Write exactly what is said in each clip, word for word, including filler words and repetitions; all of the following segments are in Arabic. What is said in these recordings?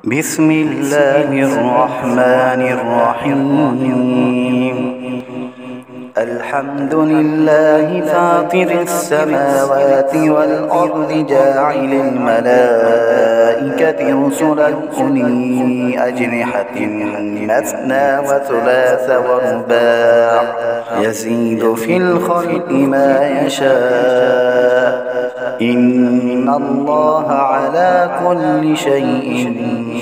بسم الله الرحمن الرحيم. الحمد لله فاطر السماوات والأرض جاعل الملائكة رسلا أولي أجنحة مثنى وثلاث ورباع يزيد في الخلق ما يشاء إن الله على كل شيء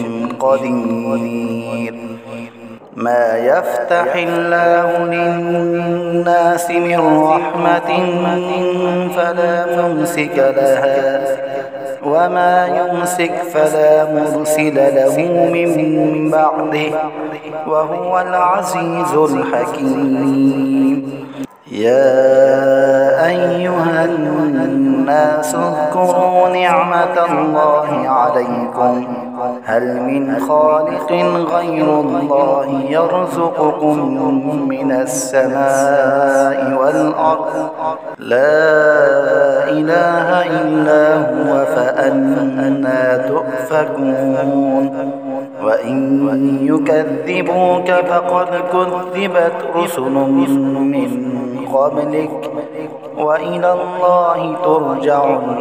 قدير. ما يفتح الله للناس من رحمة فلا ممسك لها وما يمسك فلا مرسل له من بعده وهو العزيز الحكيم. يا أيها الناس اذكروا نعمة الله عليكم هل من خالق غير الله يرزقكم من السماء والأرض لا إله إلا هو فأنى تؤفكون. وإن يكذبوك فقد كذبت رسل من قبلك وإلى الله ترجع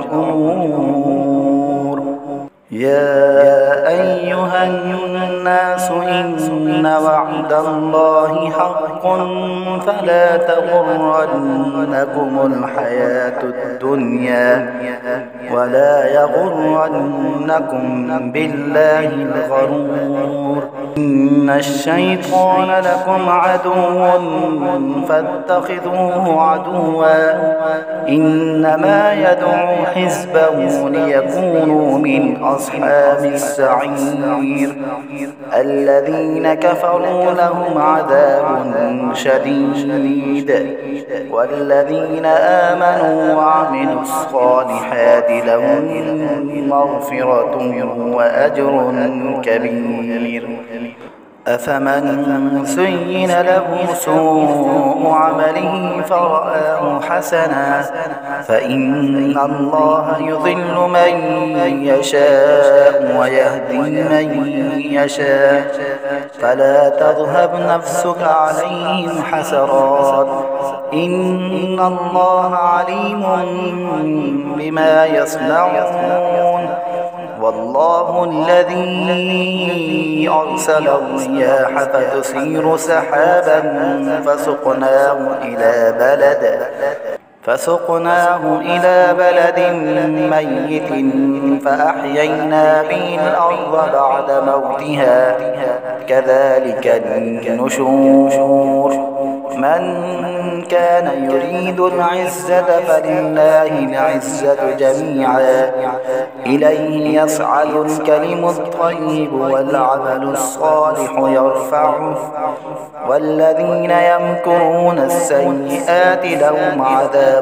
الأمور. يا أيها الناس إن وعد الله حق فلا تغرنكم الحياة الدنيا ولا يغرنكم بالله الغرور. إن الشيطان لكم عدو فاتخذوه عدوا إنما يدعو حزبه ليكونوا من أصحاب السعير. الذين كفروا لهم عذاب شديد والذين آمنوا وعملوا الصالحات لهم مغفرة وأجر كبير. أفمن زين له سوء عمله فرآه حسنا فإن الله يضل من يشاء ويهدي من يشاء فلا تذهب نفسك عليهم حسرات إن الله عليم بما يصنعون. والله الذي أرسل الرياح فتثير سحابا فسقناه إلى بلد فسقناه إلى بلد ميت فأحيينا به الأرض بعد موتها كذلك النشور. من كان يريد العزة فلله العزة جميعا إليه يصعد الكلم الطيب والعمل الصالح يرفعه والذين يمكرون السيئات لهم عذاب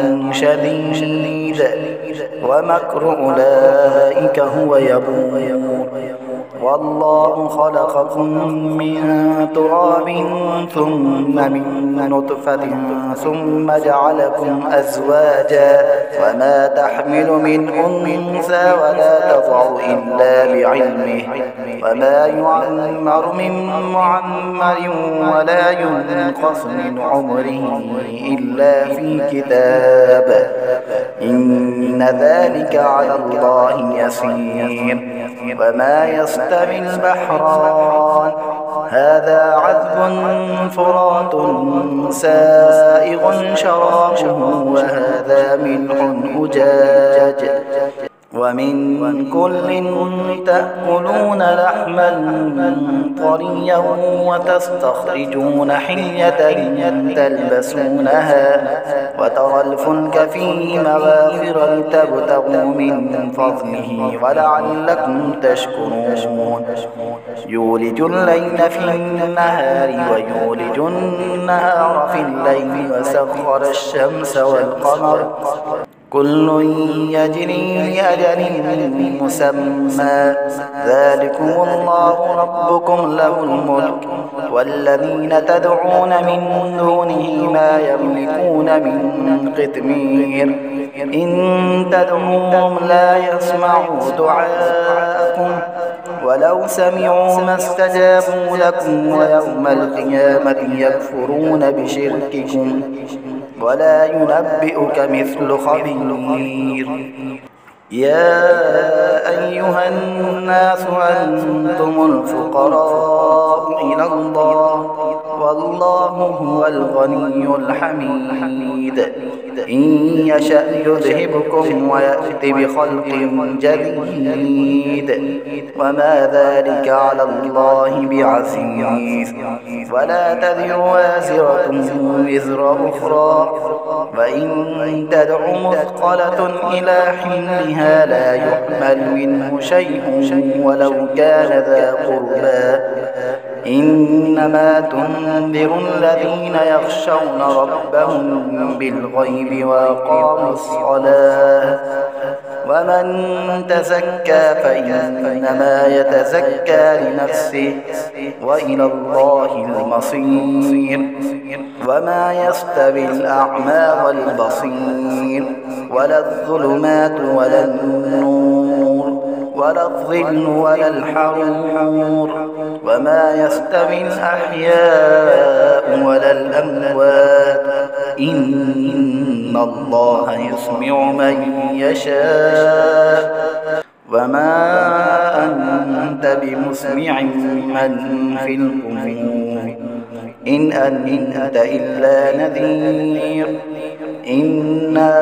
شديد ومكر أولئك هو يبور. والله خلقكم من تراب ثم من نطفة ثم جعلكم أزواجا وما تحمل من أنثى ولا تضع إلا بعلمه وما يعمر من معمر ولا ينقص من عمره إلا في كتاب إن ذلك على الله يسير. وما يستوي البحران هذا عذب فرات سائغ شرابه وهذا ملح أجاج ومن كل تأكلون لحما طريا وتستخرجون حلية تلبسونها وترى الفلك فيه مواخر لتبتغوا من فضله ولعلكم تشكرون. يولج الليل في النهار ويولج النهار في الليل وسخر الشمس والقمر كل يجري لأجل مسمى ذلكم الله ربكم له الملك والذين تدعون من دونه ما يملكون من قطمير إن تدعوهم لا يسمعوا دعاءكم ولو سمعوا ما استجابوا لكم ويوم القيامة يكفرون بشرككم ولا ينبئك مثل خبير. يا أيها الناس أنتم الفقراء إلى الله والله هو الغني الحميد. إن يشأ يذهبكم ويأت بخلق جديد وما ذلك على الله بعزيز. ولا تذر وازرة وزر أخرى وإن تدع مثقلة إلى حملها لا يحمل منه شيء ولو كان ذا قربى. إنما تنذر الذين يخشون ربهم بالغيب وأقاموا الصلاة ومن تزكى فإنما يتزكى لنفسه وإلى الله المصير. وما يستوي الأعمى والبصير ولا الظلمات ولا النور ولا الظل ولا الحرور وما يستوي الأحياء ولا الأموات إن الله يسمع من يشاء وما أنت بمسمع من في القبور إن أنت إلا نذير. إنا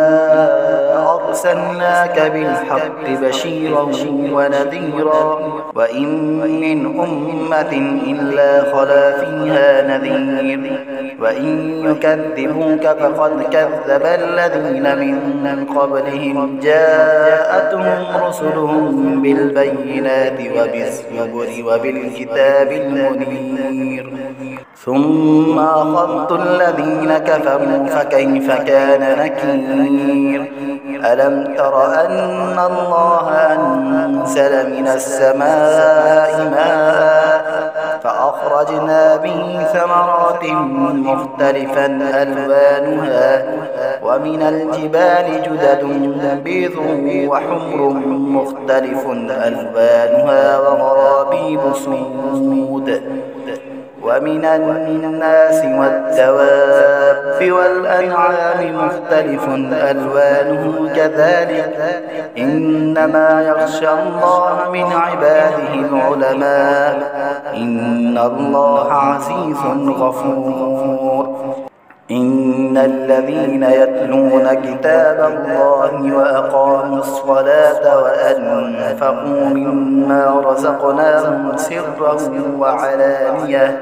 أرسلناك بالحق بشيرا ونذيرا وإن من أمة إلا خلا فيها نذير. وإن يكذبوك فقد كذب الذين من قبلهم جاءتهم رسلهم بالبينات وبالزبر وبالكتاب المنير ثم أخذت الذين كفروا فكيف كان نكير. ألم تر أن الله أنزل من السماء ماء فأخرجنا به ثمرات مختلفا ألوانها ومن الجبال جدد بيض وحمر مختلف ألوانها وغرابيب سود ومن الناس والدواب والأنعام مختلف ألوانه كذلك إنما يخشى الله من عباده العلماء إن الله عزيز غفور. إن الذين يتلون كتاب الله وأقاموا الصلاة وأنفقوا مما رزقناهم سرا وعلانية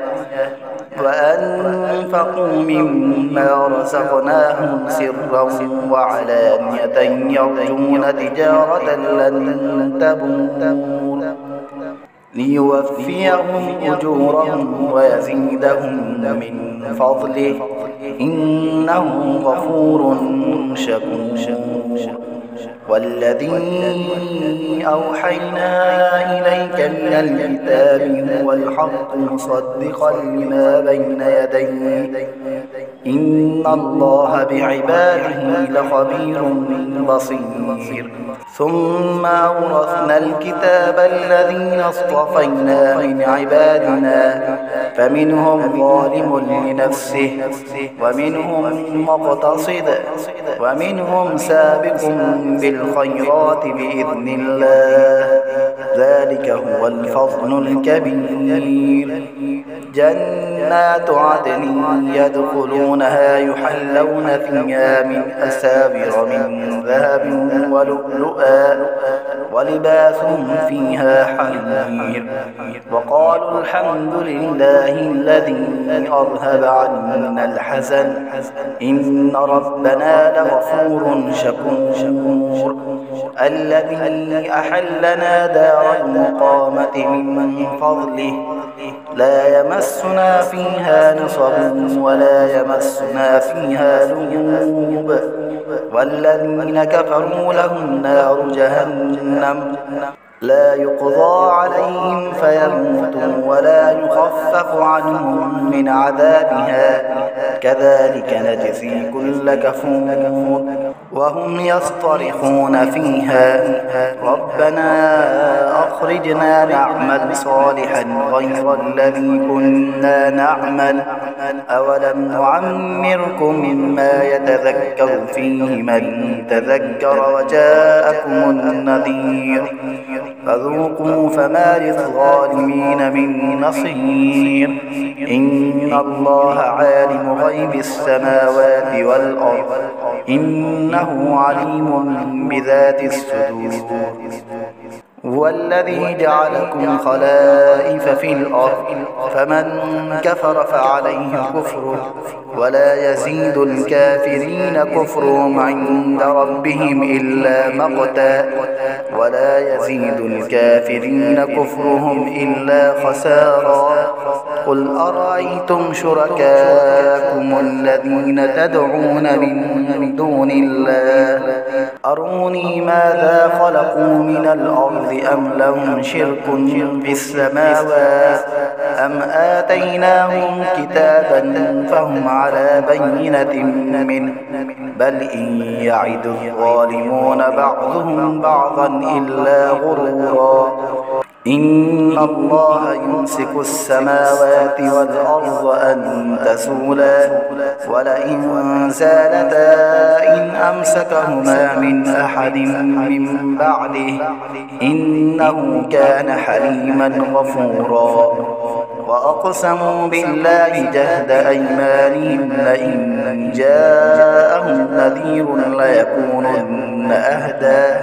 وأنفقوا مما رزقناهم سرا وعلانية يرجون تجارة لن تبور ليوفيهم أجورهم ويزيدهم من فضله إنه غفور شكور. والذي أوحينا إليك من الكتاب هو الحق مصدقا لما بين يديه إن الله بعباده لخبير بصير. ثم أورثنا الكتاب الذين اصطفينا من عبادنا فمنهم ظالم لنفسه ومنهم مقتصد ومنهم سابق بالخيرات بإذن الله ذلك هو الفضل الكبير. جنات عدن يدخلونها يحلون فيها من أساور من ذهب ولؤلؤا ولباسهم فيها حرير. وقالوا الحمد لله الذي أذهب عنا الحزن إن ربنا لغفور شكور. الذي أحلنا دار المقامة من فضله لا يمسنا فيها نصب ولا يمسنا فيها لغوب. والذين كفروا لهم نار جهنم لا يقضى عليهم فيموتوا ولا يخفف عنهم من عذابها كذلك نجزي كل كفور. وهم يصطرخون فيها ربنا أخرجنا نعمل صالحا غير الذي كنا نعمل أولم نعمركم ما يتذكر فيه من تذكر وجاءكم النذير فذوقوا فما للظالمين من نصير إن الله عالم غيب السماوات والأرض إنه عليم بذات الصدور هو الذي جعلكم خلائف في الأرض فمن كفر فعليه كفره ولا يزيد الكافرين كفرهم عند ربهم إلا مقتا ولا يزيد الكافرين كفرهم إلا خسارا قل أرأيتم شركاكم الذين تدعون من دون الله أروني ماذا خلقوا من الأرض أم لهم شرك في السماوات أم آتيناهم كتابا فهم على بينة منه بل إن يعد الظالمون بعضهم بعضا إلا غرورا إن الله يمسك السماوات والأرض أن تزولا ولئن زالتا إن أمسكهما من أحد من بعده إنه كان حليما غفورا وأقسموا بالله جهد أيمانهم لئن جاءهم نذير ليكونن أهدى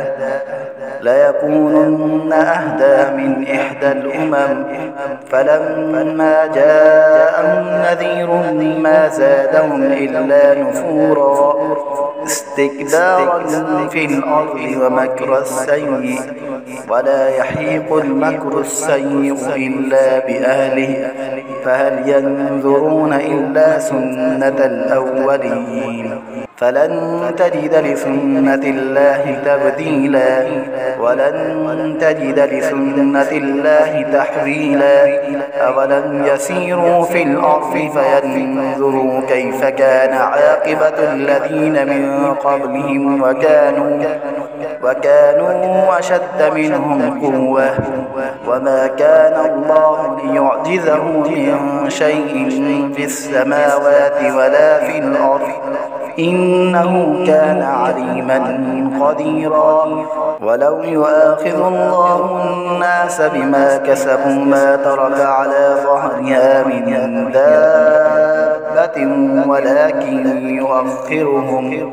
ليكونن أهدى من إحدى الأمم فلما جاءهم نذير ما زادهم إلا نفورا استكبارا في الأرض ومكر السيء ولا يحيق المكر السيء إلا بأهله فهل ينظرون إلا سنة الأولين فلن تجد لسنة الله تبديلا ولن تجد لسنة الله تحويلا أولم يسيروا في الأرض فينظروا كيف كان عاقبة الذين من قبلهم وكانوا وكانوا أشد منهم قوة وما كان الله ليعجزه من شيء في السماوات ولا في الأرض إنه كان عليما قديرا ولو يؤاخذ الله الناس بما كسبوا ما ترك على ظهرها من دابة ولكن يؤخرهم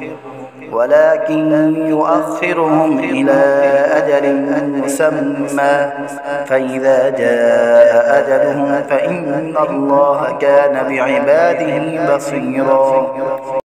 ولكن يؤخرهم إلى أجل مسمى فإذا جاء أجلهم فإن الله كان بعباده بصيرا.